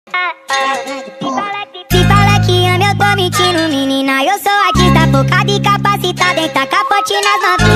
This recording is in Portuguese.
Se fala que ama, eu tô mentindo, menina. Eu sou artista focada e capacitada em tacar forte nas novinhas.